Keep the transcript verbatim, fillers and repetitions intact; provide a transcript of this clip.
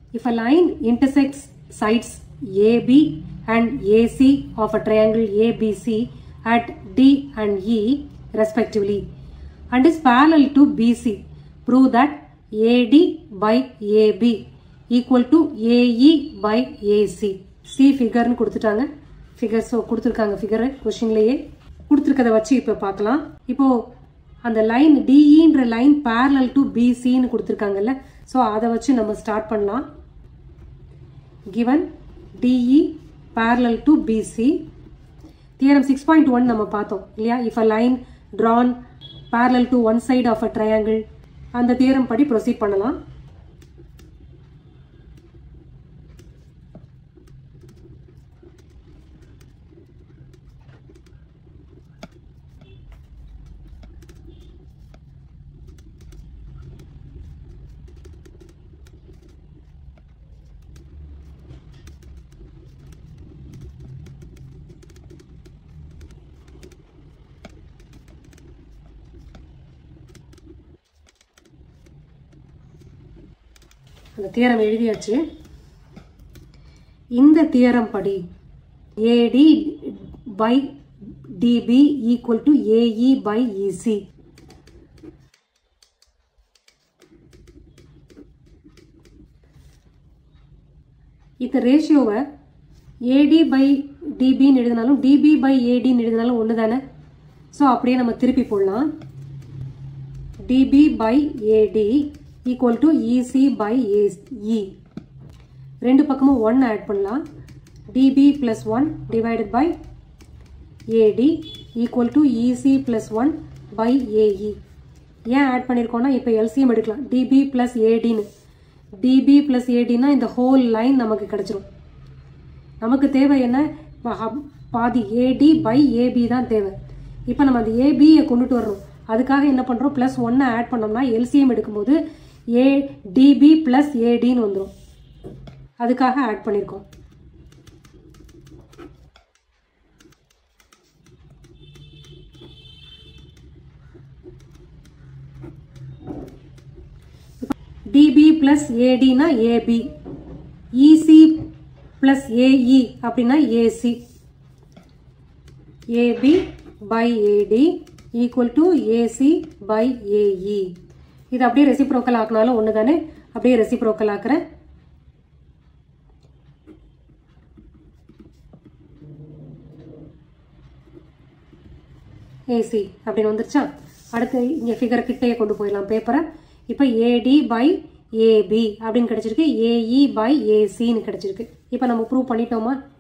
If a line intersects sides A B and A C of a triangle A B C at D and E respectively and is parallel to B C, prove that A D by A B equal to A E by A C. C figure னு கொடுத்துட்டாங்க. figure so கொடுத்திருக்காங்க figure क्वेश्चनலயே கொடுத்திருக்கத வச்சு இப்ப பார்க்கலாம். இப்போ அந்த line D E ன்ற line parallel to B C னு கொடுத்திருக்காங்கல்ல, சோ அத வச்சு நம்ம ஸ்டார்ட் பண்ணலாம். given D E parallel to B C, theorem six point one நம்ம பார்த்தோம் இல்லையா? if a line drawn parallel to one side of a triangle, அந்த theorem படி proceed பண்ணலாம். அந்த தியரம் எழுதியாச்சு. இந்த தியரம் படி A D by D B equal to A E by E C. இந்த ரேஷியோவை A D by D B ன்னு எழுதினாலும் D B by A D ன்னு எழுதினாலும் ஒன்று தானே. ஸோ அப்படியே நம்ம திருப்பி போடலாம். D B by A D equal to E C by E. ரெண்டு பக்கமும் one ஆட் பண்ணலாம். D B plus one divided by A D equal to E C plus one by A E. ஏன் add பண்ணிருக்கோம்னா இப்போ L C M எடுக்கலாம். D B plus A D ன்னு. D B plus A D னா இந்த whole line நமக்கு கிடைச்சிரும். நமக்கு தேவை என்ன? பாதி A D by A B தான் தேவை. இப்போ நம்ம அந்த A B கொண்டுட்டு வரணும். அதுக்காக என்ன பண்றோம்? plus one ஆட் பண்ணோம்னா L C M எடுக்கும்போது A D B plus A D ன்னு வந்துரும். அதுக்காக ஆட் பண்ணிருக்கோம். D B plus A D னா A B, E C plus A E அப்படின்னா A C. A B by A D equal to A C by A E. இது அப்படியே reciprocal ஆக்கினாலும் ஒன்று தானே. அப்படியே ரெசிப்ரோக்கல் ஆக்குறேன். ஏசி அப்படின்னு வந்துருச்சா? அடுத்து இங்கே ஃபிகர் கிட்டையே கொண்டு போயிடலாம் பேப்பரை. இப்போ ஏடி பை ஏபி அப்படின்னு கிடைச்சிருக்கு. ஏஇ பை ஏசின்னு கிடைச்சிருக்கு. இப்போ நம்ம ப்ரூவ் பண்ணிட்டோமா?